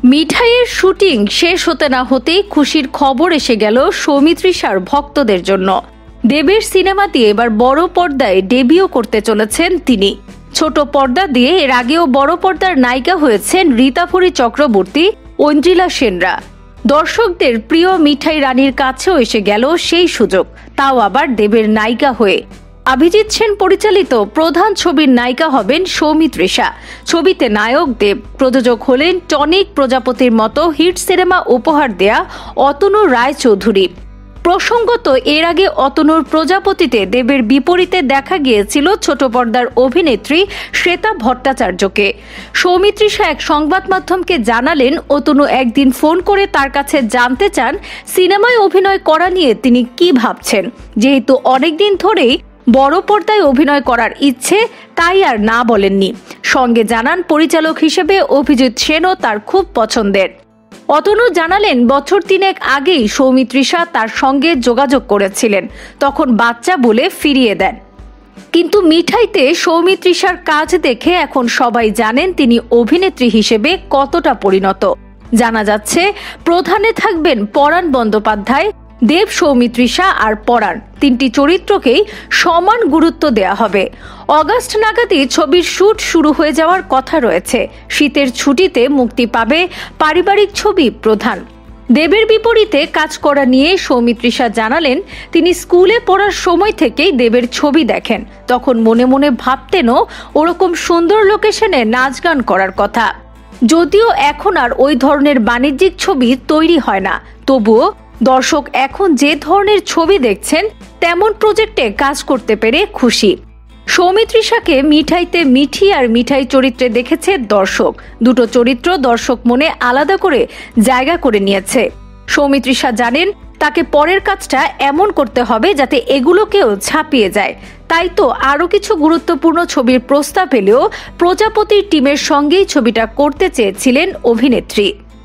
মিঠাইয়ের shooting শেষ হতে না হতেই খুশির খবর এসে গেল সৌমিত্রিষার ভক্তদের জন্য। দেবের সিনেমাতে এবার বড় পর্দায় ডেবিউ করতে চলেছেন তিনি। ছোট পর্দা দিয়ে এর আগেও বড় পর্দার নায়িকা হয়েছেন রীতাভরী চক্রবর্তী, ঐন্দ্রিলা সেনরা। দর্শকদের প্রিয় মিঠাই রানীর কাছেও এসে গেল সেই সুযোগ, তাও আবার দেবের নায়িকা হয়ে। অভিজিৎ সেন পরিচালিত প্রধান ছবির নায়িকা হবেন সৌমিত্রিষা। ছবিতে নায়ক দেব, প্রযোজক হলেন টনিক প্রজাপতির মতো হিট সিনেমা উপহার দেয়া অতনু রায়চৌধুরী। প্রসঙ্গত, এর আগে অতনুর প্রজাপতিতে দেবের বিপরীতে দেখা গিয়েছিল ছোট পর্দার অভিনেত্রী শ্বেতা ভট্টাচার্যকে। সৌমিত্রিষা এক সংবাদ মাধ্যমকে জানালেন, অতনু একদিন ফোন করে তার কাছে জানতে চান সিনেমায় অভিনয় করা নিয়ে তিনি কি ভাবছেন। যেহেতু অনেকদিন ধরেই বড় পর্দায় অভিনয় করার ইচ্ছে, তাই আর না বলেননি। সঙ্গে জানান পরিচালক হিসেবে অভিজিৎ সেনও তার খুব পছন্দের। অতনু জানালেন, বছর 3 আগেই সৌমিত্রিষা তার সঙ্গে যোগাযোগ করেছিলেন, তখন বাচ্চা বলে ফিরিয়ে দেন। কিন্তু মিঠাইতে সৌমিত্রিষার কাজ দেখে এখন সবাই জানেন তিনি অভিনেত্রী হিসেবে কতটা পরিণত। জানা যাচ্ছে প্রধানে থাকবেন পরাণ বন্দ্যোপাধ্যায়, দেব, সৌমিত্রিষা আর পরাণ, 3টি চরিত্রকেই সমান গুরুত্ব দেয়া হবে। অগাস্ট নাগাদই ছবির শুট শুরু হয়ে যাওয়ার কথা রয়েছে। শীতের ছুটিতে মুক্তি পাবে পারিবারিক ছবি প্রধান। দেবের বিপরীতে কাজ করা নিয়ে সৌমিত্রিষা জানালেন, তিনি স্কুলে পড়ার সময় থেকেই দেবের ছবি দেখেন, তখন মনে মনে ভাবতেনও ওরকম সুন্দর লোকেশনে নাচ গান করার কথা। যদিও এখন আর ওই ধরনের বাণিজ্যিক ছবি তৈরি হয় না, তবুও দর্শক এখন যে ধরনের ছবি দেখছেন তেমন প্রজেক্টে কাজ করতে পেরে খুশি। সৌমিত্রিষাকে মিঠাইতে মিঠি আর মিঠাই চরিত্রে দেখেছে দর্শক। দুটো চরিত্র দর্শক মনে আলাদা করে জায়গা করে নিয়েছে। সৌমিত্রিষা জানেন তাকে পরের কাজটা এমন করতে হবে যাতে এগুলোকেও ছাপিয়ে যায়। তাই তো আরও কিছু গুরুত্বপূর্ণ ছবির প্রস্তাব এলেও প্রজাপতির টিমের সঙ্গেই ছবিটা করতে চেয়েছিলেন অভিনেত্রী।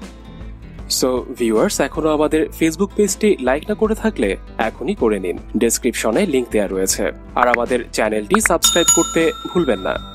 সো ভিউয়ার্স, এখনো আমাদের ফেসবুক পেজটি লাইক না করে থাকলে এখনই করে নিন। ডেসক্রিপশনে লিংক দেওয়া রয়েছে। আর আমাদের চ্যানেলটি সাবস্ক্রাইব করতে ভুলবেন না।